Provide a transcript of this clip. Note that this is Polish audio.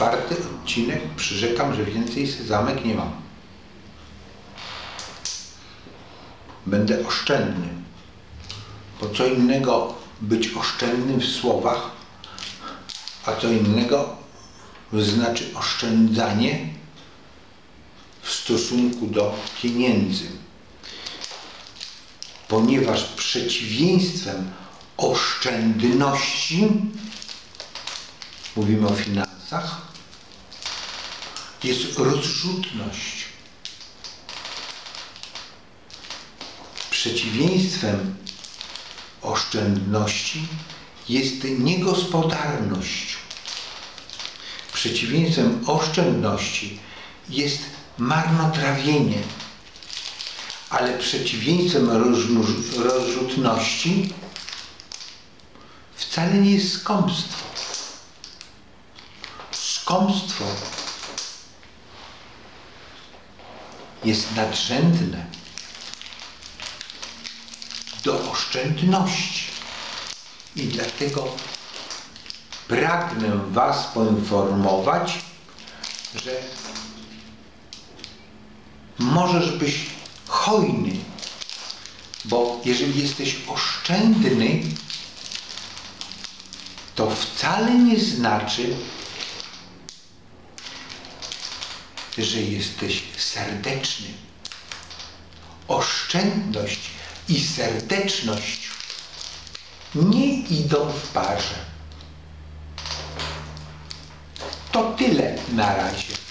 4. odcinek. Przyrzekam, że więcej sezamek nie mam. Będę oszczędny. Bo co innego być oszczędnym w słowach, a co innego znaczy oszczędzanie w stosunku do pieniędzy. Ponieważ przeciwieństwem oszczędności, mówimy o finansach, jest rozrzutność. Przeciwieństwem oszczędności jest niegospodarność. Przeciwieństwem oszczędności jest marnotrawienie. Ale przeciwieństwem rozrzutności wcale nie jest skąpstwo. Skąpstwo jest nadrzędne do oszczędności. I dlatego pragnę Was poinformować, że możesz być hojny, bo jeżeli jesteś oszczędny, to wcale nie znaczy, że jesteś serdeczny. Oszczędność i serdeczność nie idą w parze. To tyle na razie.